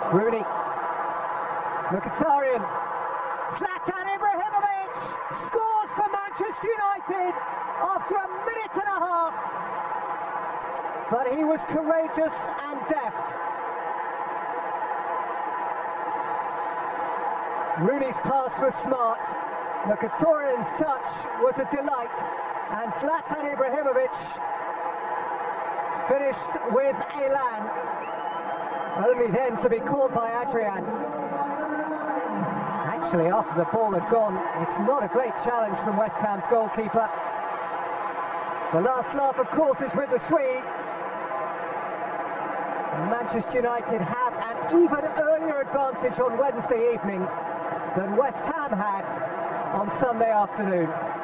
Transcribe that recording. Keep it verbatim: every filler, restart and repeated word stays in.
Rooney, Mkhitaryan, Zlatan Ibrahimovic scores for Manchester United after a minute and a half, but he was courageous and deft. Rooney's pass was smart, Mkhitaryan's touch was a delight, and Zlatan Ibrahimovic finished with elan, only then to be caught by Adrian. Actually, after the ball had gone, it's not a great challenge from West Ham's goalkeeper. The last laugh, of course, is with the Swede. And Manchester United have an even earlier advantage on Wednesday evening than West Ham had on Sunday afternoon.